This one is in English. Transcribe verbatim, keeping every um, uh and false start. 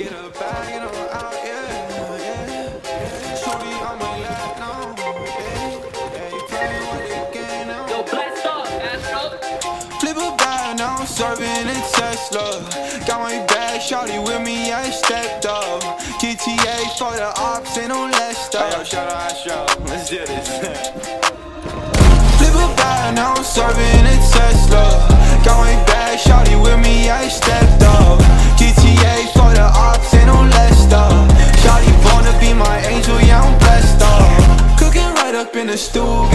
get a bag and I'm out, yeah, yeah. Shorty on my lap now, yeah, yeah. You playing with the game now. Yo, blast off, Astro. Flip a bag, now I'm serving a Tesla. Got my bag, shorty with me, I stepped up. G T A for the ops, ain't no less stuff. Hey, yo, shout out Astro, let's do this. Flip a bag, now I'm serving a Tesla. Got my bag, shorty with me, I stepped up. G T A for the ops, ain't no less stuff. Shorty born to be my angel, yeah, I'm blessed up. Cooking right up in the stew,